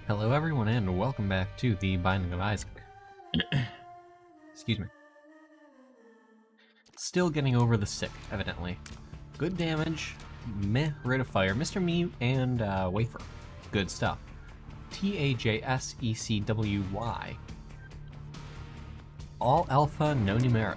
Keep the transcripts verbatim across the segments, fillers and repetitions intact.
Hello everyone and welcome back to the Binding of Isaac. Excuse me. Still getting over the sick, evidently. Good damage, meh, rate of fire, Mister Me, and uh, Wafer. Good stuff. T A J S E C W Y. All alpha, no numeric.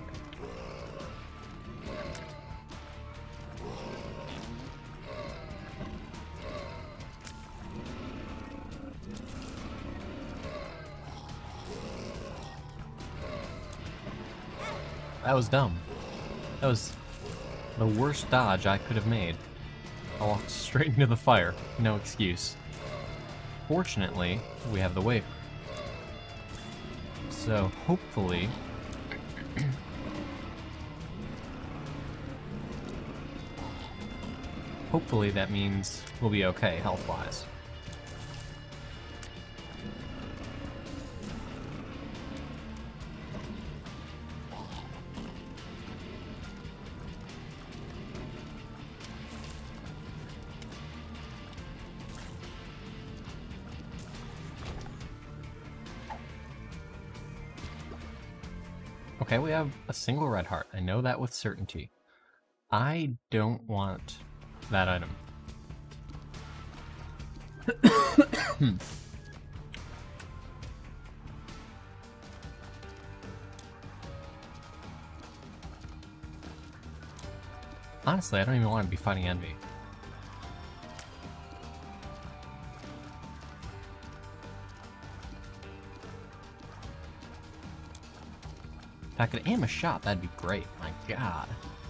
That was dumb. That was the worst dodge I could have made. I walked straight into the fire. No excuse. Fortunately, we have the wafer. So, hopefully... hopefully that means we'll be okay, health-wise. Okay, we have a single red heart. I know that with certainty. I don't want that item. Honestly, I don't even want to be fighting Envy. If I could aim a shot, that'd be great. My god.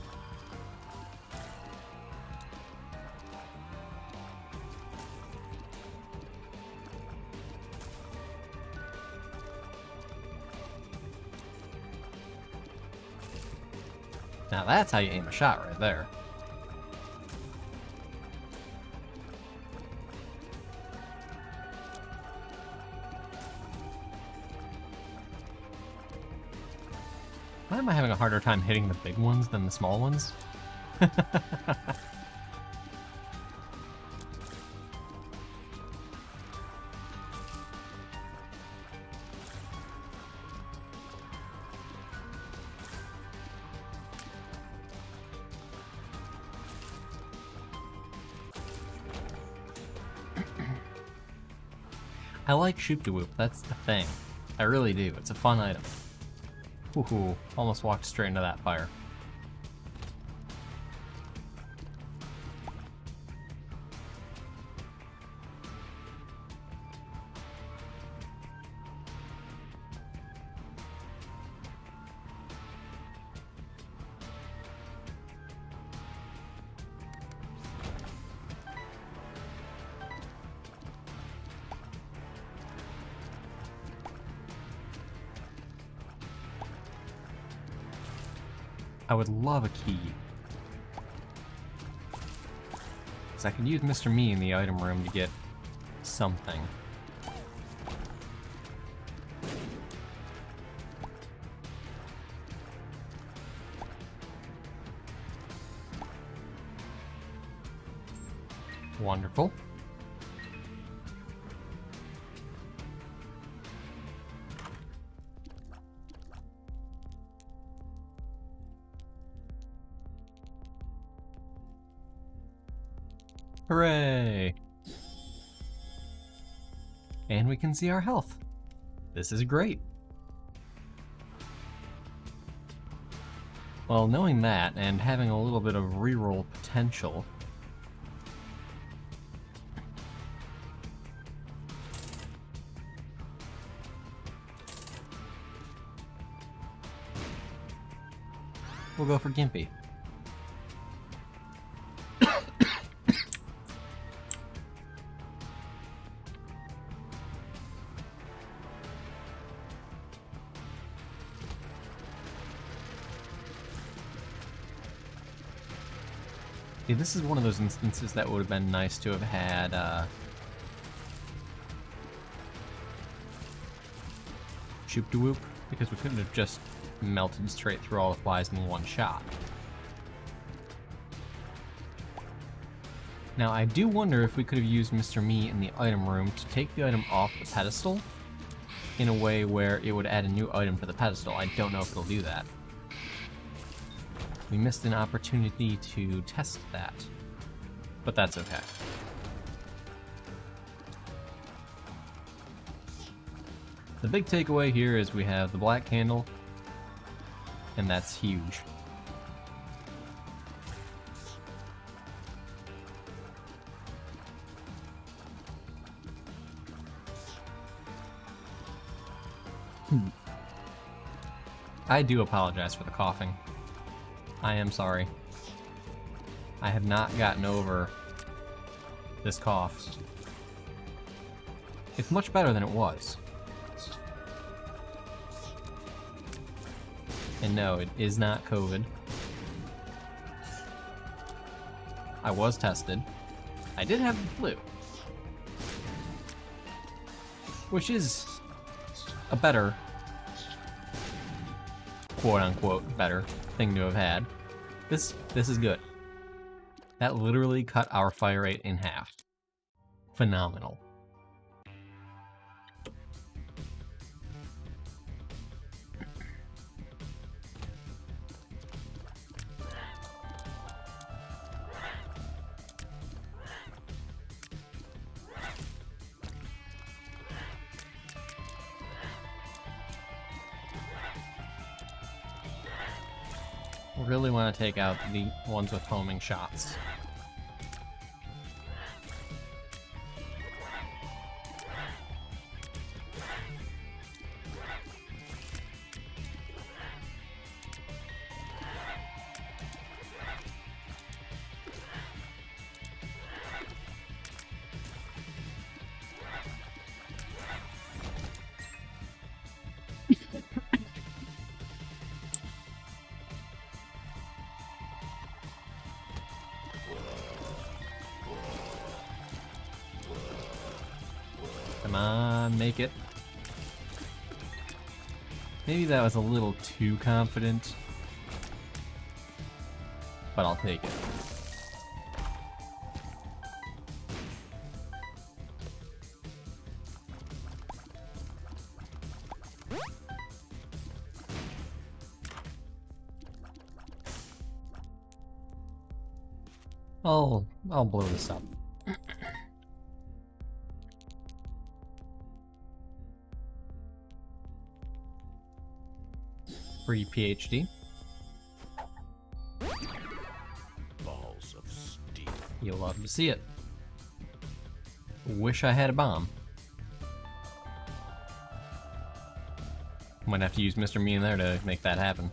Now that's how you aim a shot right there. Why am I having a harder time hitting the big ones than the small ones? I like Shoop-de-Whoop, that's the thing. I really do, it's a fun item. Woohoo, almost walked straight into that fire. I would love a key. Because I could use Mister Me in the item room to get something. Wonderful. Hooray! And we can see our health. This is great. Well, knowing that, and having a little bit of reroll potential, we'll go for Gimpy. See, this is one of those instances that would have been nice to have had, uh... Shoop-de-Whoop, because we couldn't have just melted straight through all the flies in one shot. Now, I do wonder if we could have used Mister Me in the item room to take the item off the pedestal in a way where it would add a new item to the pedestal. I don't know if it'll do that. We missed an opportunity to test that, but that's okay. The big takeaway here is we have the black candle, and that's huge. Hmm. I do apologize for the coughing. I am sorry. I have not gotten over this cough. It's much better than it was. And no, it is not COVID. I was tested. I did have the flu. Which is a better, quote-unquote, better thing to have had. This, this is good. That literally cut our fire rate in half. Phenomenal. Really want to take out the ones with homing shots. Come on, make it. Maybe that was a little too confident, but I'll take it. I'll, I'll blow this up. Free PhD. Balls of steel. You'll love to see it. Wish I had a bomb. Might have to use Mister Me in there to make that happen.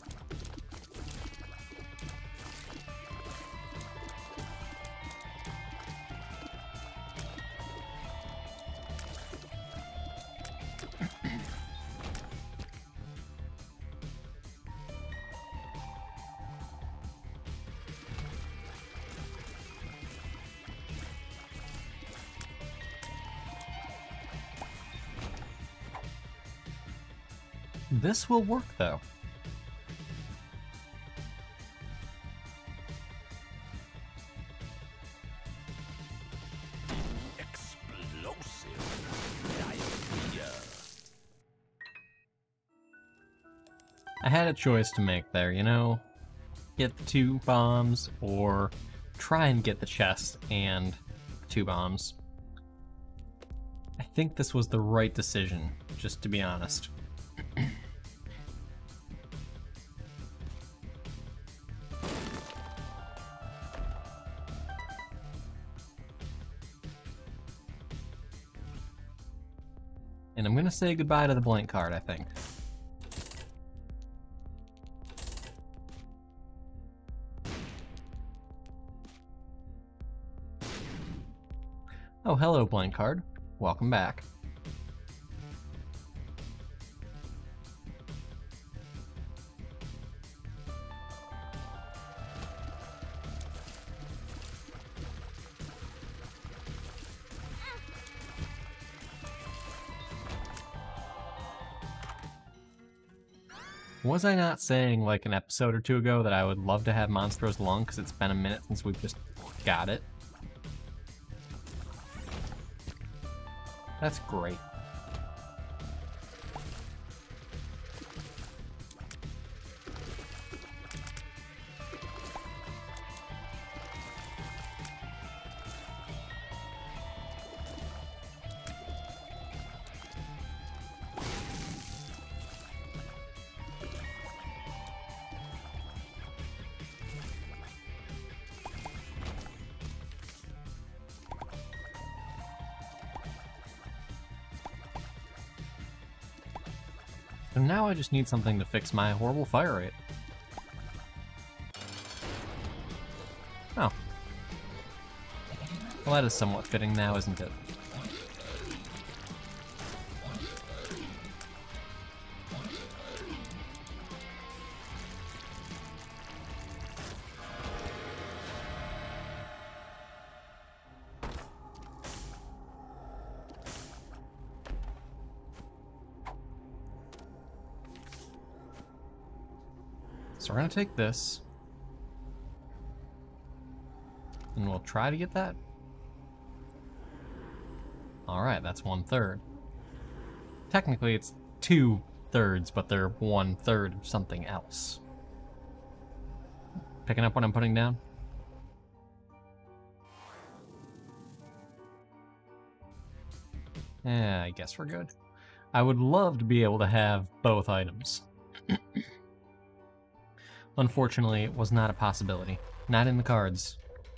This will work, though. Explosive diarrhea. I had a choice to make there, you know? Get the two bombs, or try and get the chest and two bombs. I think this was the right decision, just to be honest. And I'm gonna say goodbye to the blank card, I think. Oh, hello, blank card. Welcome back. Was I not saying like an episode or two ago that I would love to have Monstro's Lung because it's been a minute since we've just got it? That's great. So now I just need something to fix my horrible fire rate. Oh. Well, that is somewhat fitting now, isn't it? So we're gonna take this, and we'll try to get that. All right, that's one third. Technically, it's two thirds, but they're one third of something else. Picking up what I'm putting down? Yeah, I guess we're good. I would love to be able to have both items. Unfortunately, it was not a possibility. Not in the cards.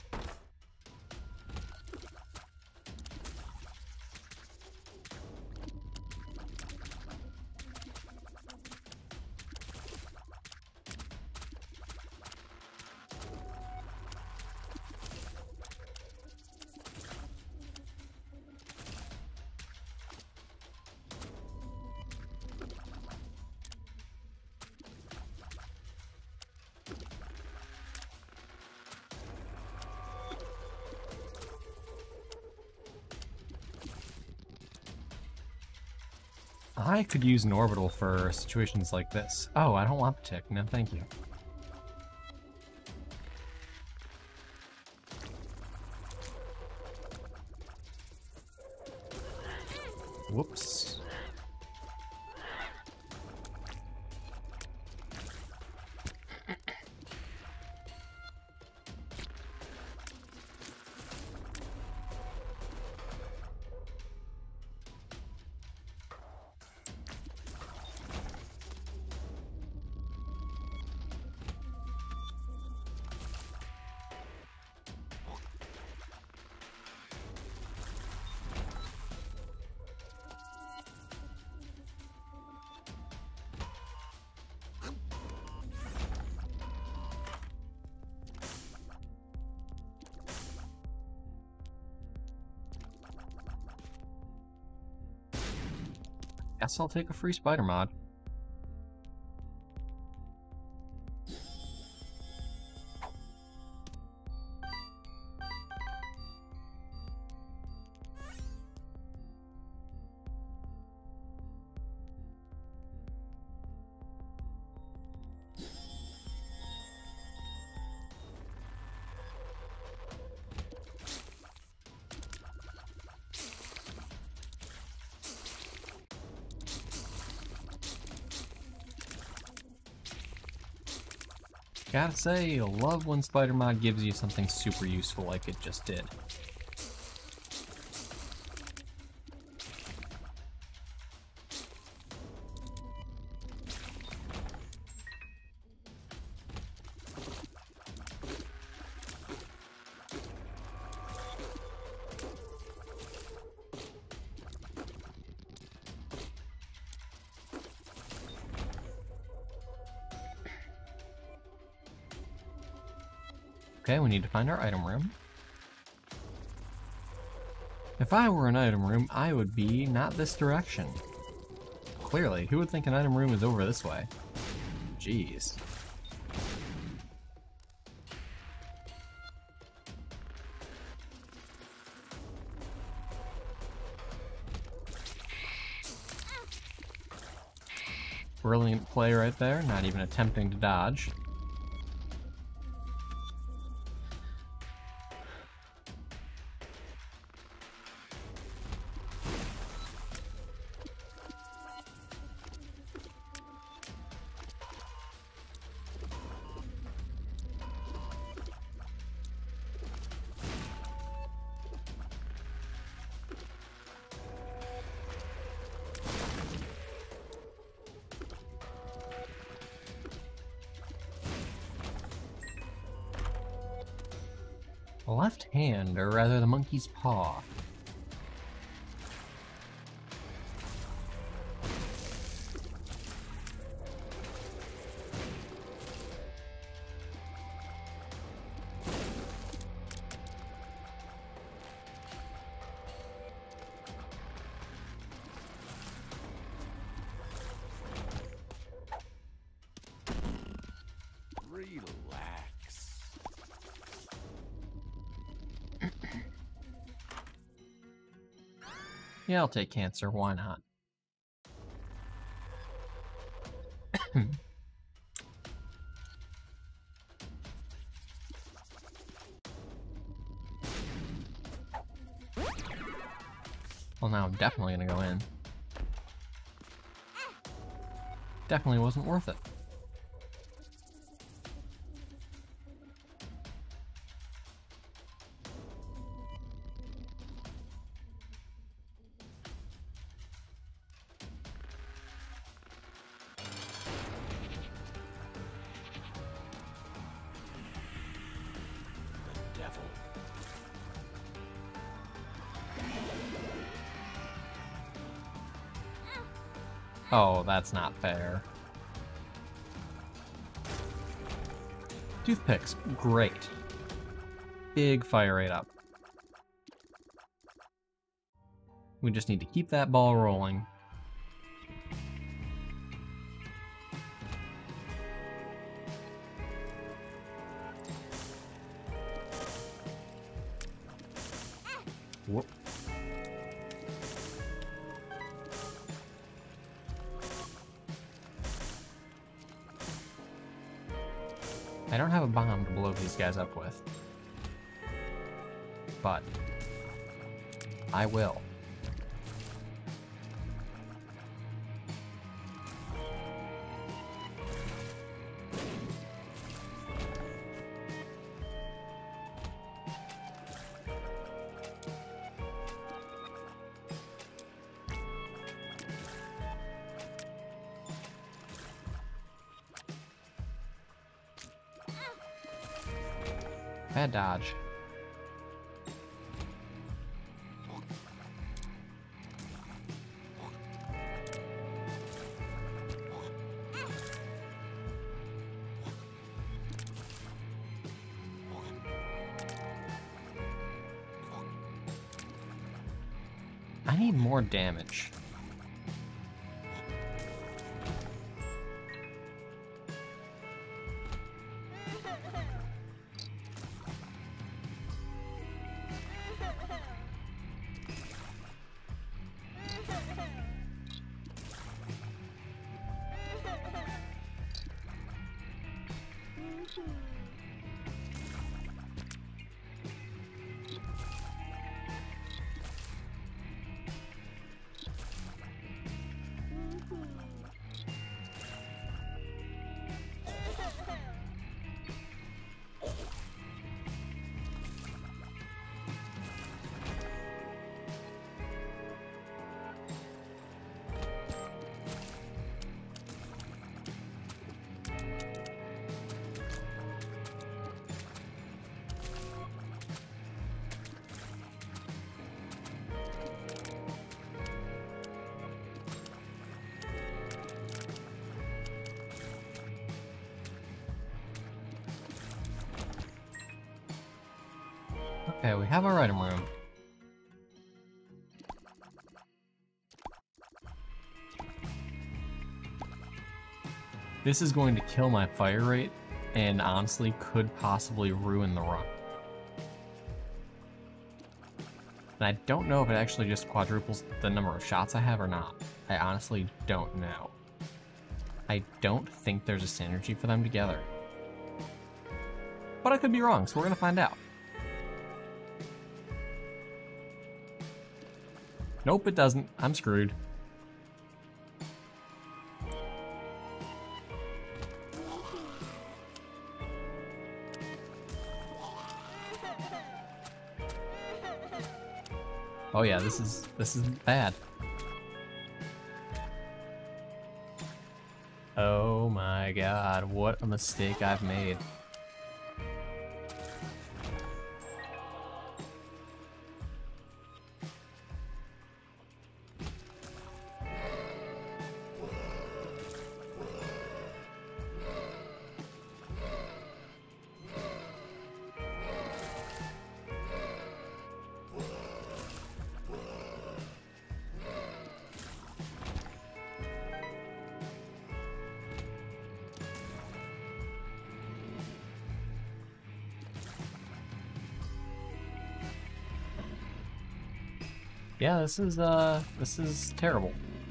I could use an orbital for situations like this. Oh, I don't want the tick. No, thank you. Whoops. Guess I'll take a free spider mod. Gotta say, you'll love when Spider Mod gives you something super useful like it just did. Okay, we need to find our item room. If I were an item room, I would be not this direction. Clearly, who would think an item room is over this way? Jeez. Brilliant play right there, not even attempting to dodge. The left hand, or rather the monkey's paw. Relax. Yeah, I'll take cancer, why not? Well, now I'm definitely gonna go in. Definitely wasn't worth it. The devil. Oh, that's not fair. Toothpicks, great. Big fire rate up. We just need to keep that ball rolling. Whoop. I don't have a bomb to blow these guys up with, but I will. Bad dodge. I need more damage. Okay, we have our item room. This is going to kill my fire rate, and honestly could possibly ruin the run. And I don't know if it actually just quadruples the number of shots I have or not. I honestly don't know. I don't think there's a synergy for them together. But I could be wrong, so we're gonna find out. Nope, it doesn't. I'm screwed. Oh yeah, this is this is bad. Oh my god, what a mistake I've made. Yeah, this is, uh, this is terrible.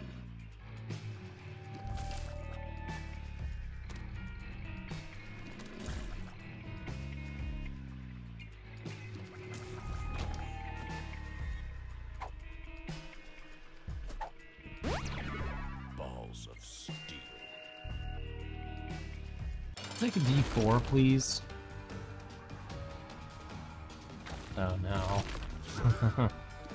Balls of steel. Take a D four, please. Oh no.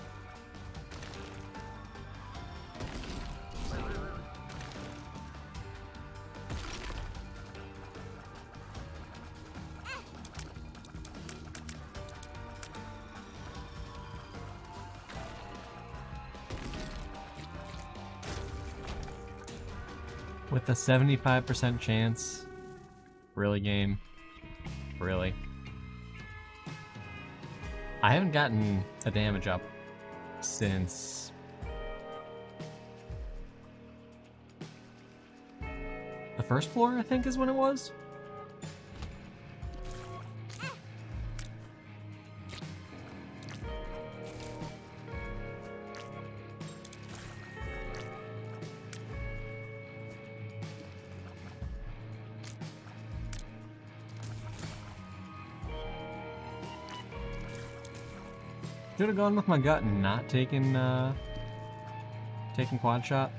With a seventy-five percent chance? Really, game? Really? I haven't gotten a damage up since... the first floor, I think, is when it was? Should have gone with my gut and not taken, uh, taken quad shot.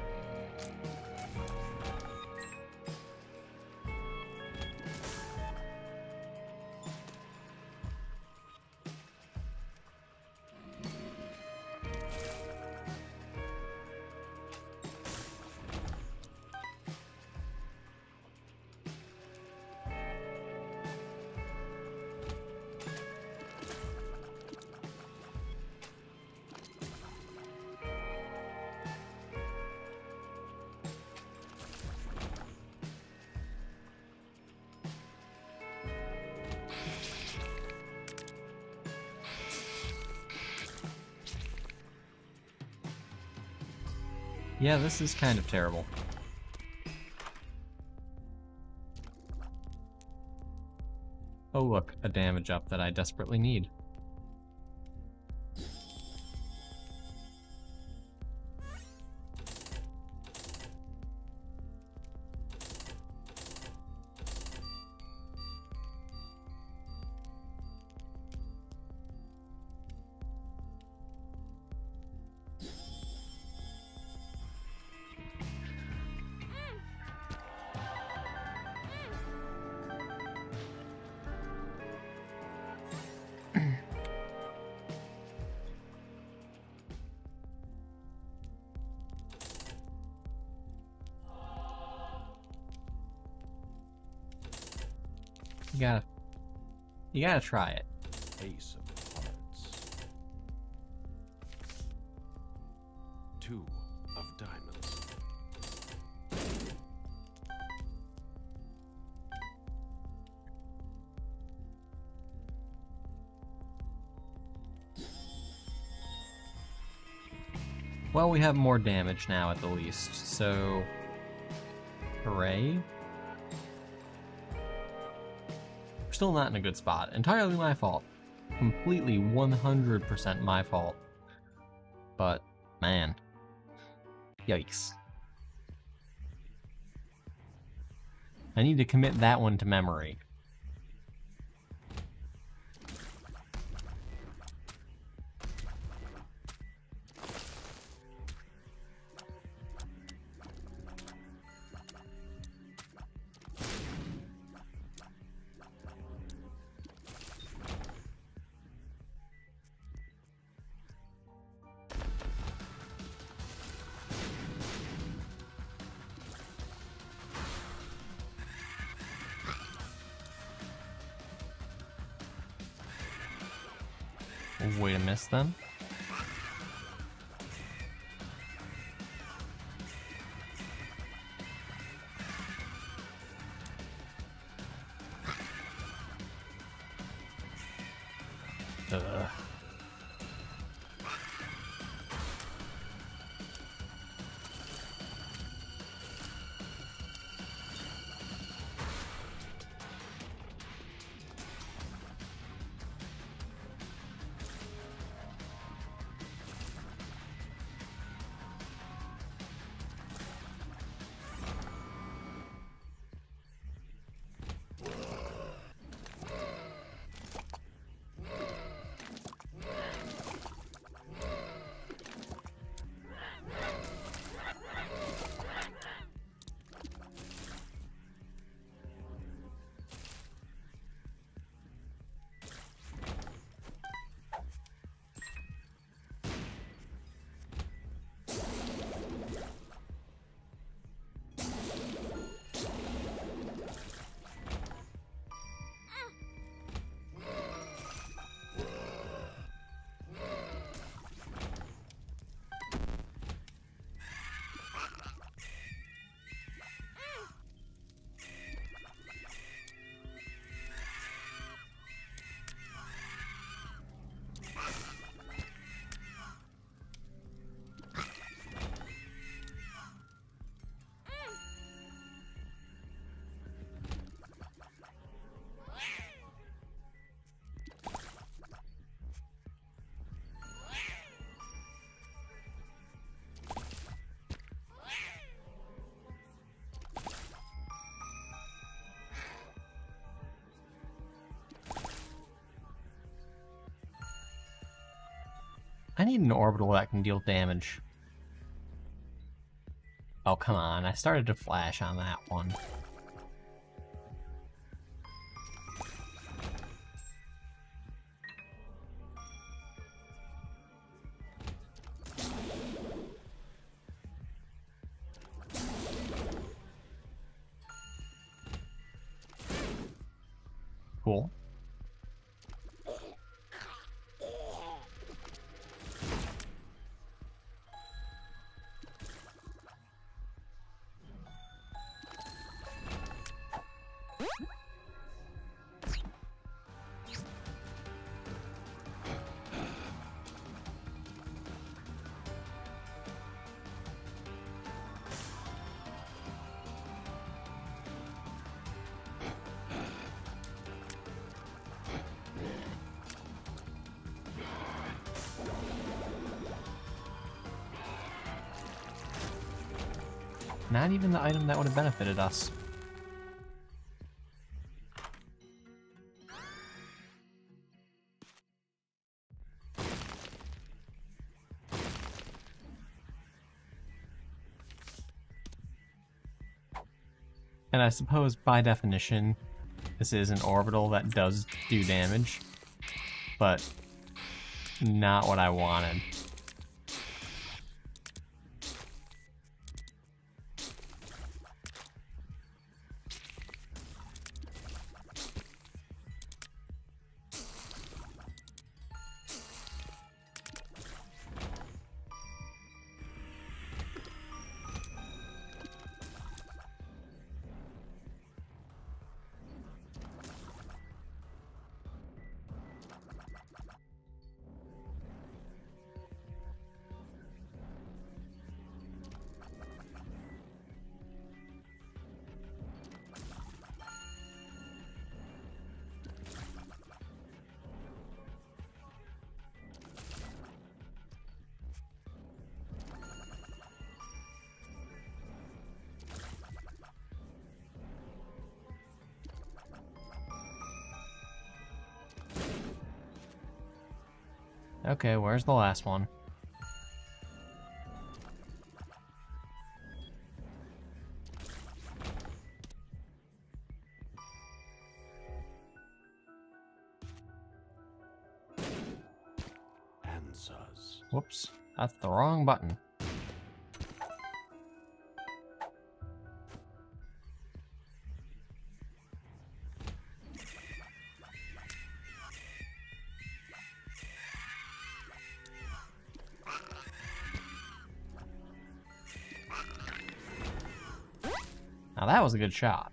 Yeah, this is kind of terrible. Oh look, a damage up that I desperately need. You gotta, you gotta try it. Ace of hearts. Two of diamonds. Well, we have more damage now at the least, so... hooray. We're still not in a good spot. Entirely my fault. Completely one hundred percent my fault. But, man. Yikes. I need to commit that one to memory. Way to miss them. Ugh. I need an orbital that can deal damage. Oh, come on. I started to flash on that one. Cool. Not even the item that would have benefited us. And I suppose, by definition, this is an orbital that does do damage, but not what I wanted. Okay, where's the last one? Answers. Whoops, that's the wrong button. Now that was a good shot.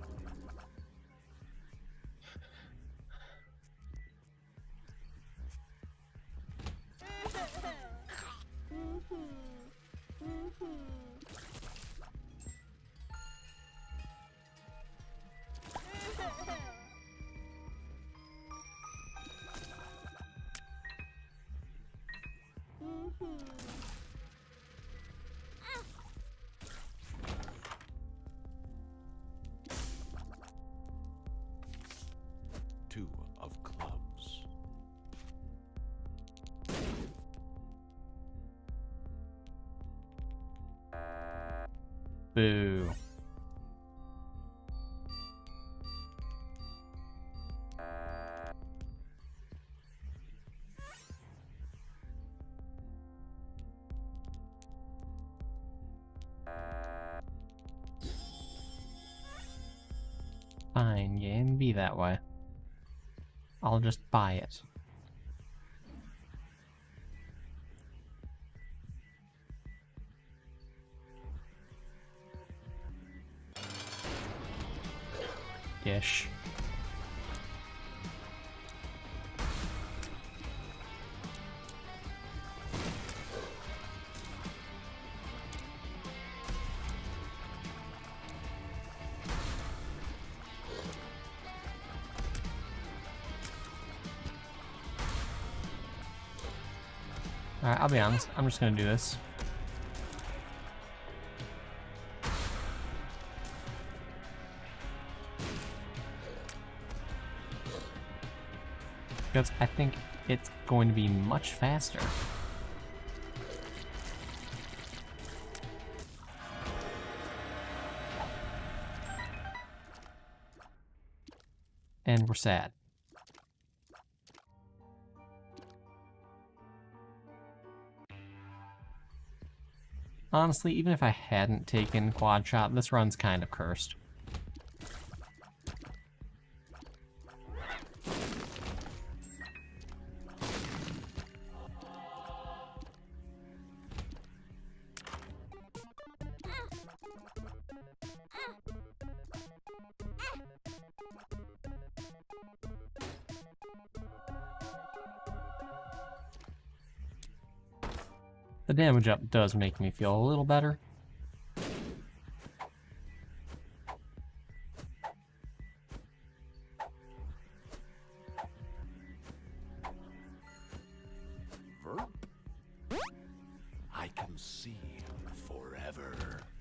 Two of clubs. Boo. Fine, game, be that way. I'll just buy it. Ish. Alright, I'll be honest. I'm just gonna do this. Because I think it's going to be much faster. and we're sad. Honestly, even if I hadn't taken quad shot, this run's kind of cursed. The damage up does make me feel a little better. Verp? I can see forever.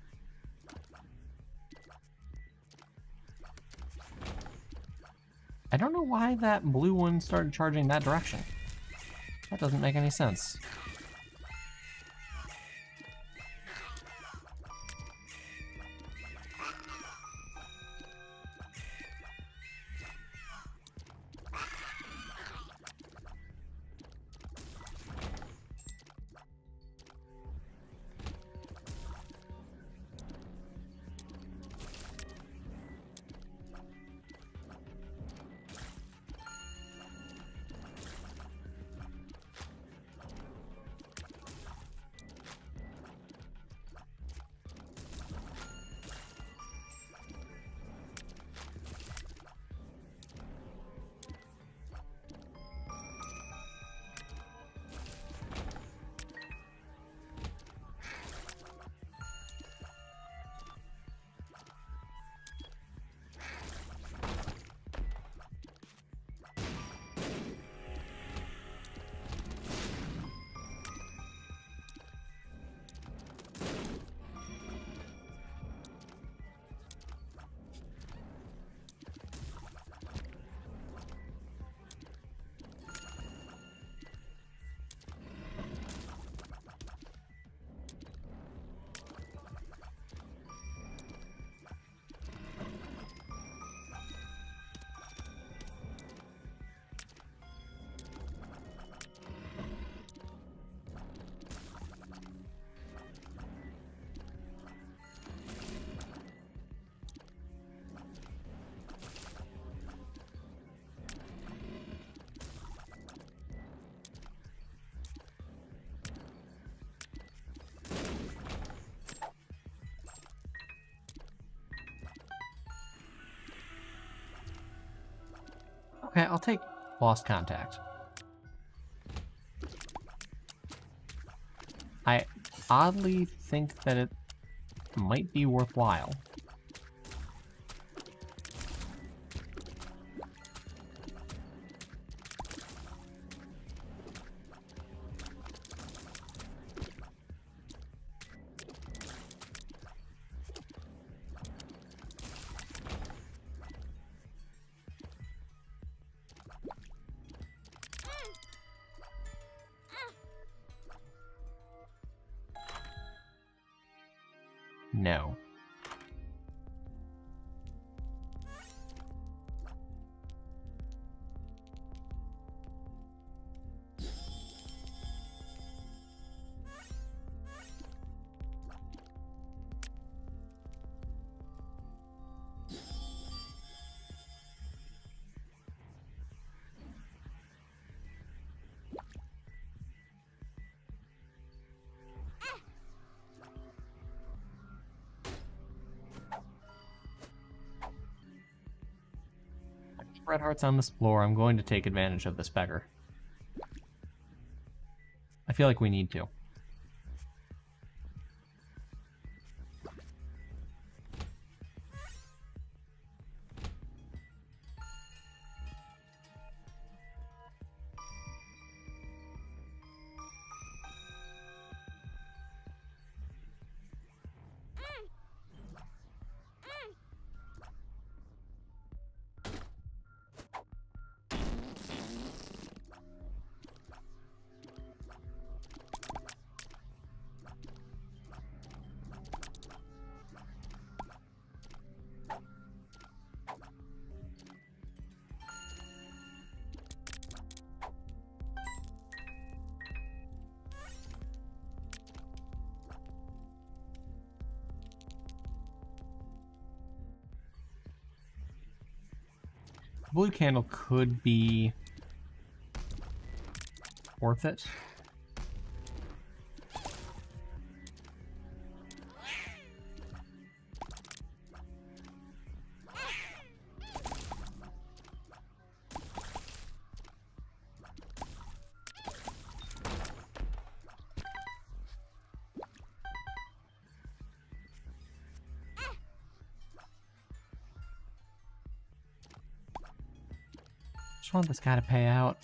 I don't know why that blue one started charging that direction. That doesn't make any sense. Okay, I'll take lost contact. I oddly think that it might be worthwhile. No. Red hearts on this floor. I'm going to take advantage of this beggar. I feel like we need to. blue candle could be worth it. Just want this guy to pay out.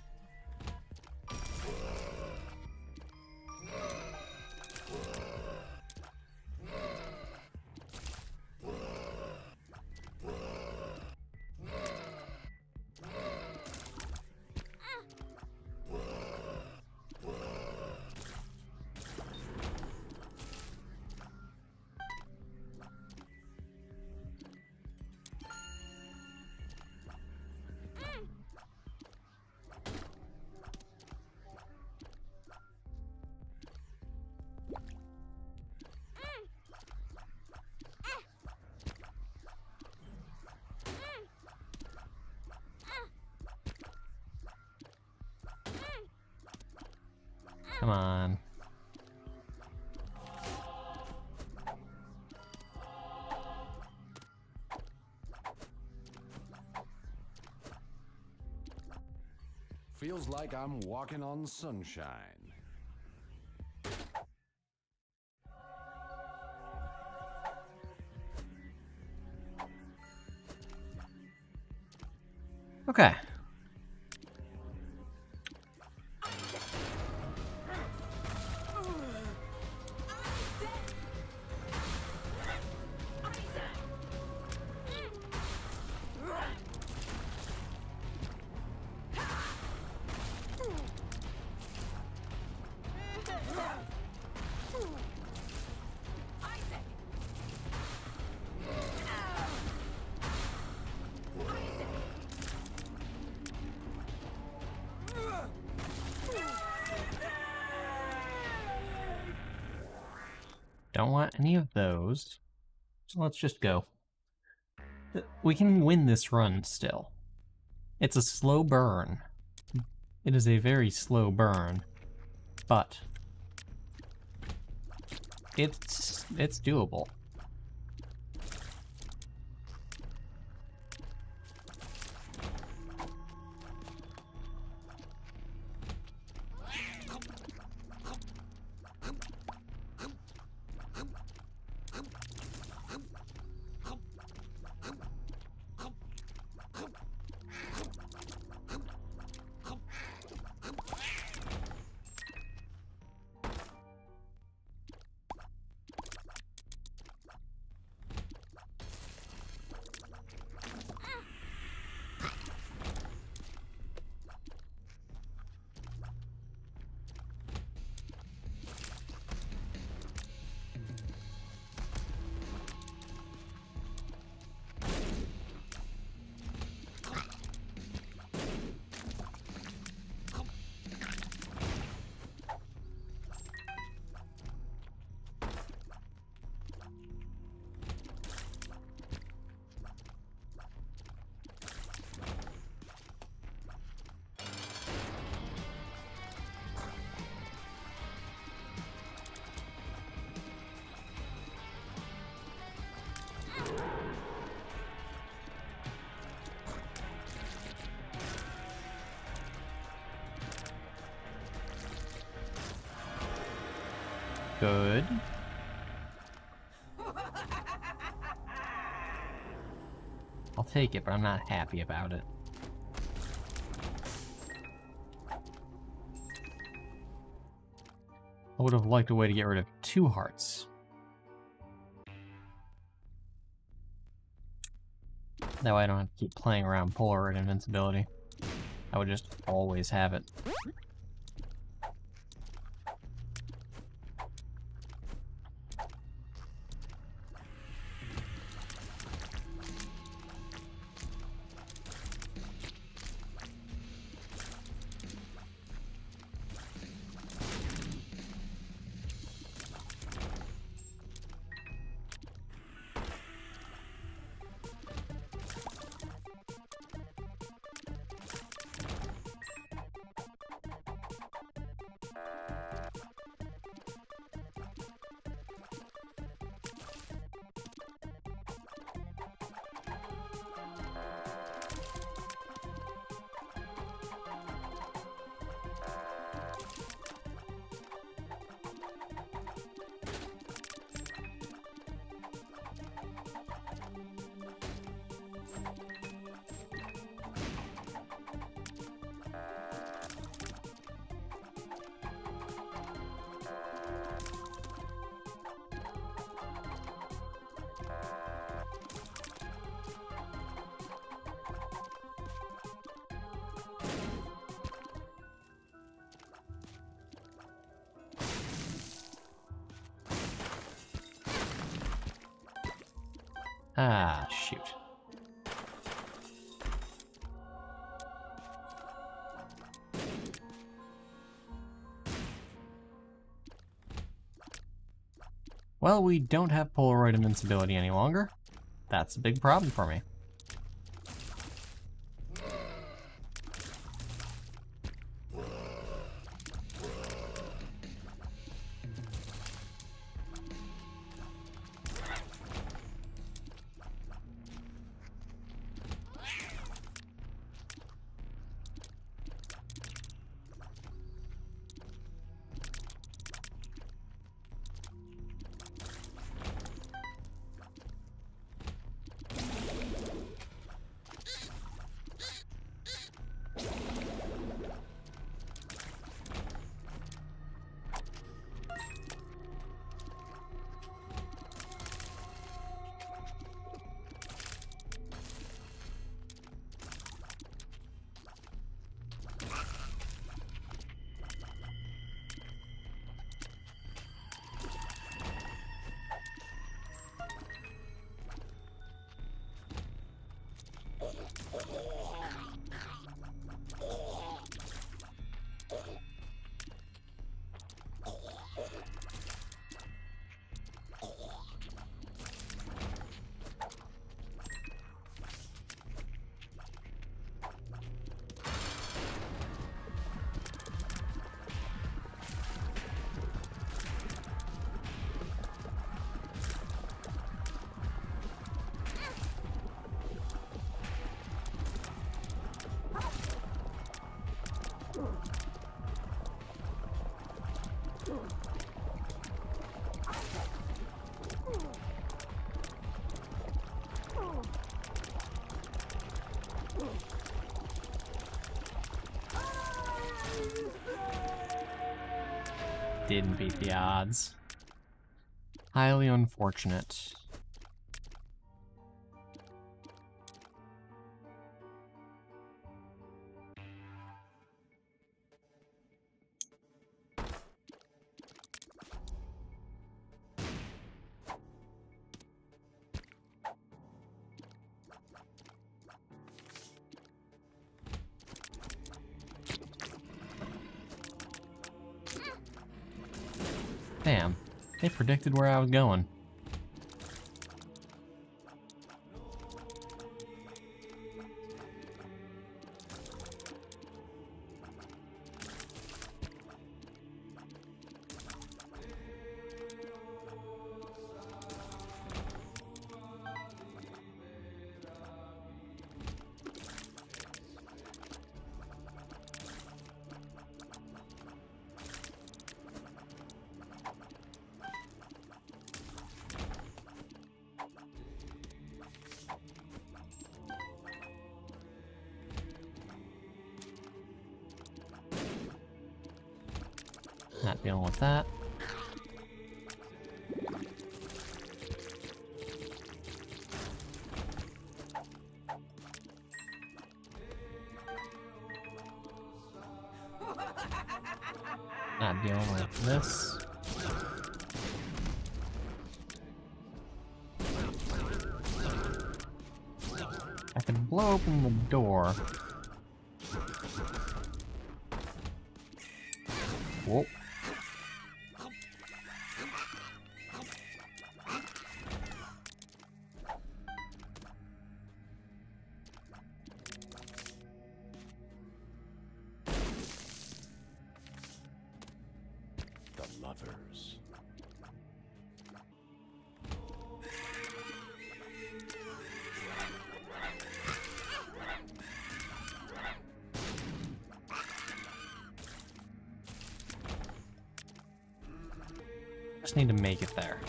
Come on. Feels like I'm walking on sunshine. Okay. Don't want any of those. So let's just go. We can win this run still. It's a slow burn. It is a very slow burn. But it's it's doable. Good. I'll take it, but I'm not happy about it. I would have liked a way to get rid of two hearts. That way I don't have to keep playing around Polar and invincibility. I would just always have it. Ah, shoot. Well, we don't have Polaroid invincibility any longer. That's a big problem for me. Didn't beat the odds. Highly unfortunate. Damn, they predicted where I was going. Not dealing with that. Not dealing with this. I can blow open the door. Whoa. The lovers. Just need to make it there.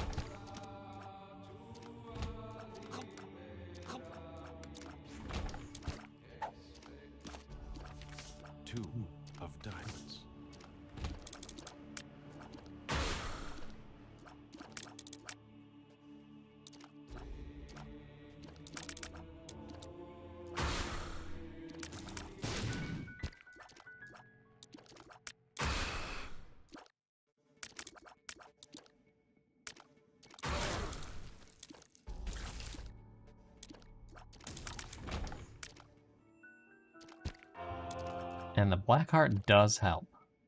Two of diamonds. And the black heart does help.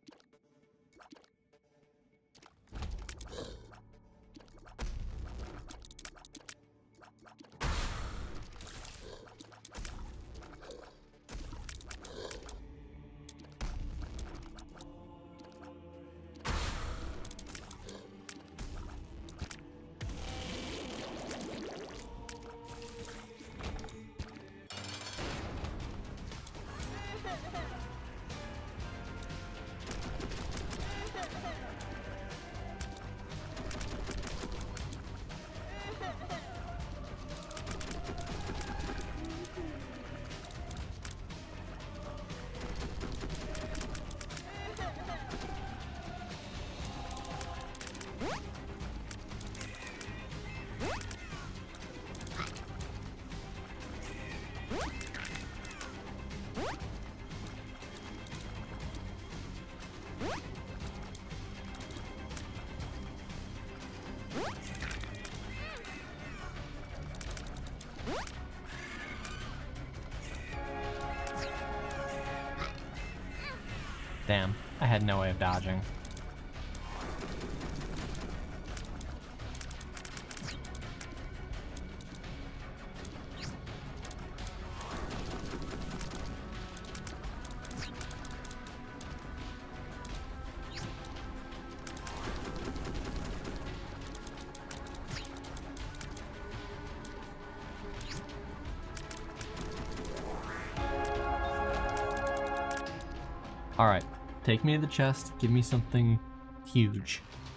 Damn, I had no way of dodging. Alright, take me to the chest, give me something huge.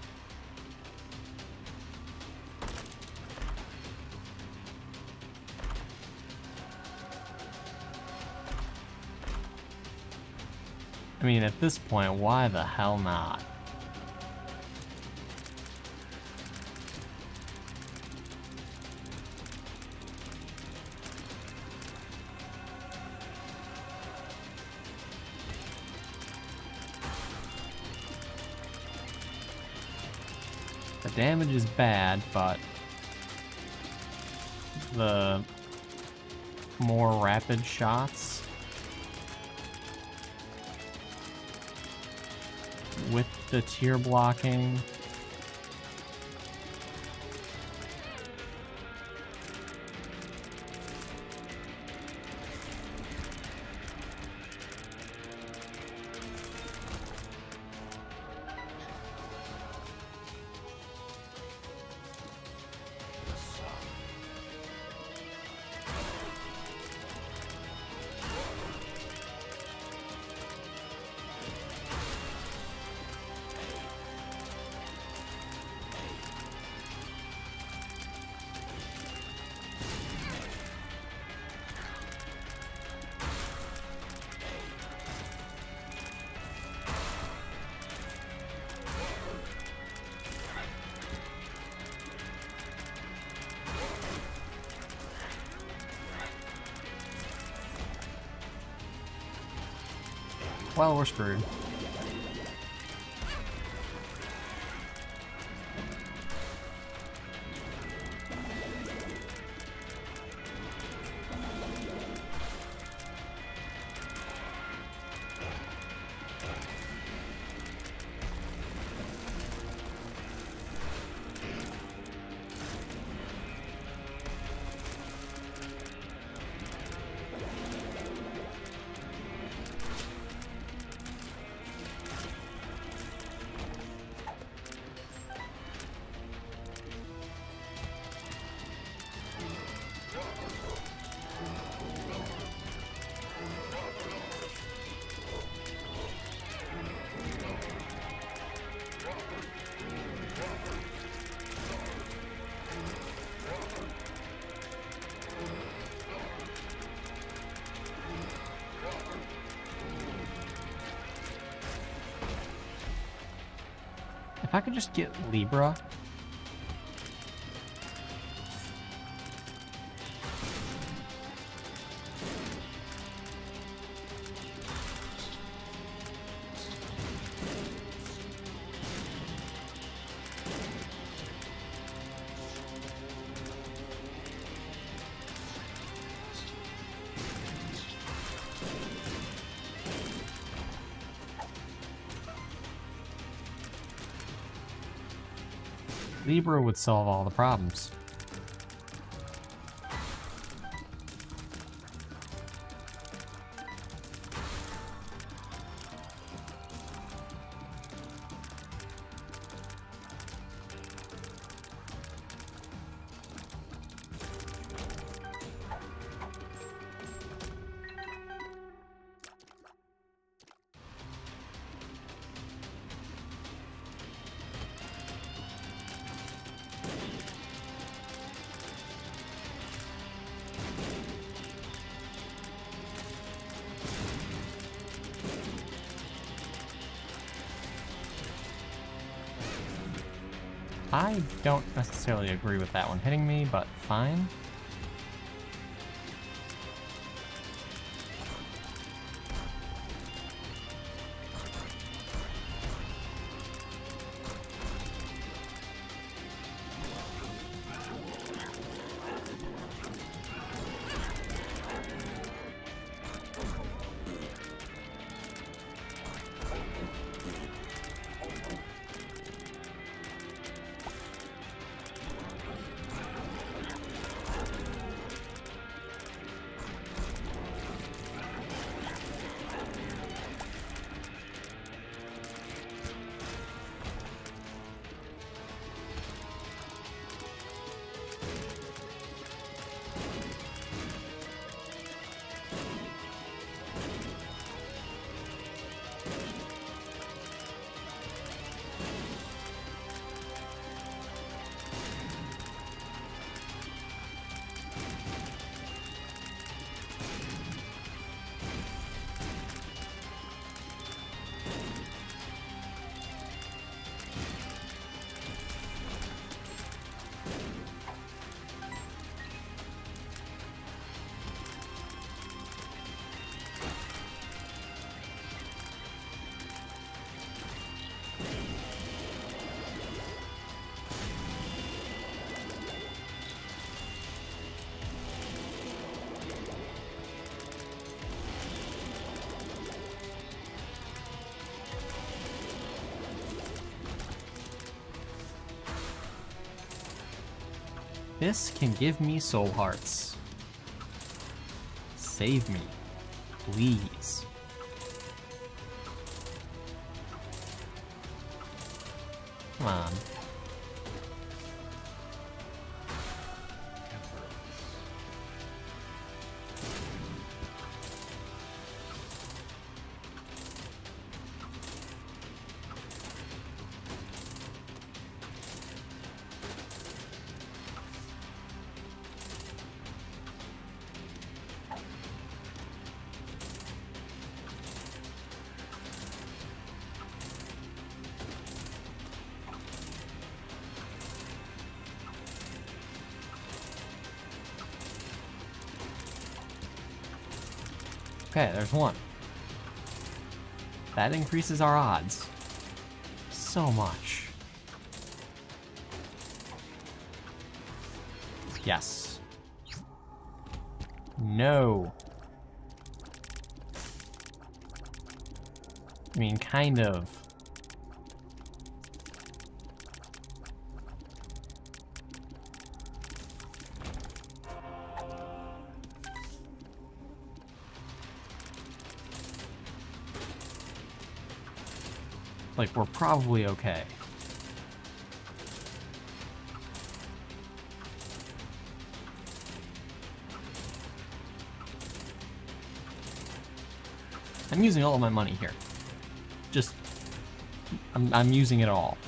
I mean, at this point, why the hell not? The damage is bad, but the more rapid shots with the tier blocking. Well, we're screwed. If I could just get Libra. Libra would solve all the problems. I don't necessarily agree with that one hitting me, but fine. This can give me soul hearts. Save me, please. Come on. Okay, there's one. That increases our odds. So much. Yes. No. I mean, kind of. Like, we're probably okay. I'm using all of my money here. Just, I'm, I'm using it all.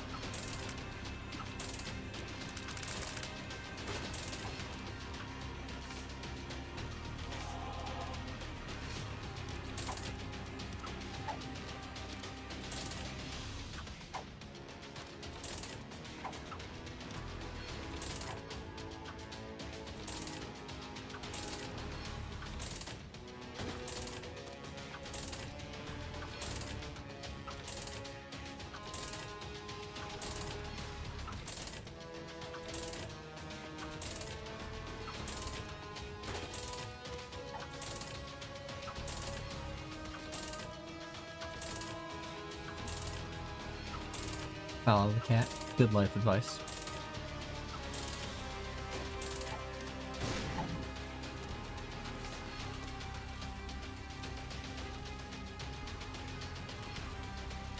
Follow the cat. Good life advice.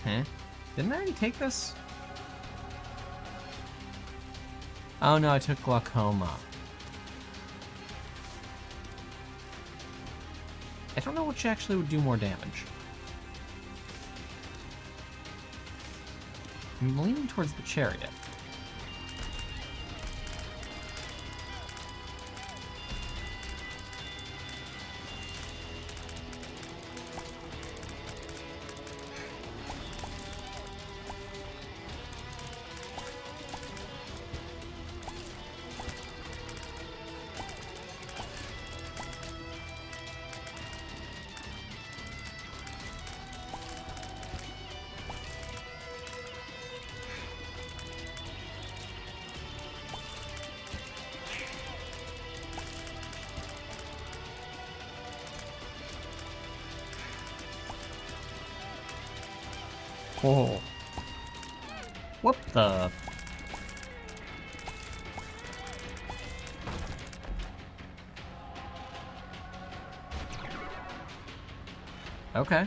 Huh? Didn't I already take this? Oh no, I took glaucoma. I don't know which actually would do more damage. I'm leaning towards the chariot. Oh. What the? Okay.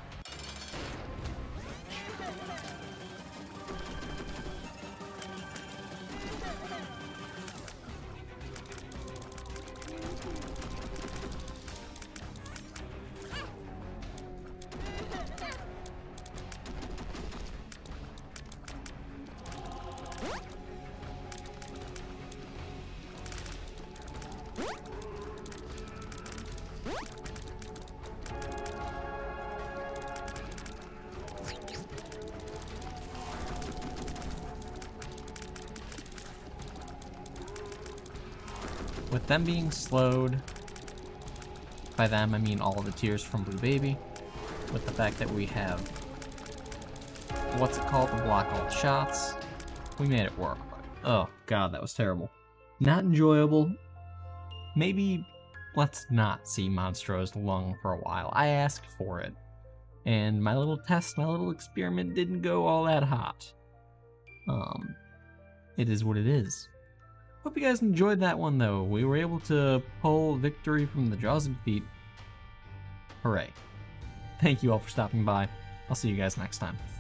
With them being slowed, by them I mean all of the tears from Blue Baby, with the fact that we have, what's it called, to block all the shots, we made it work. Oh god, that was terrible. Not enjoyable. Maybe let's not see Monstro's lung for a while. I asked for it, and my little test, my little experiment didn't go all that hot. Um, it is what it is. Hope you guys enjoyed that one, though. We were able to pull victory from the jaws of defeat. Hooray. Thank you all for stopping by. I'll see you guys next time.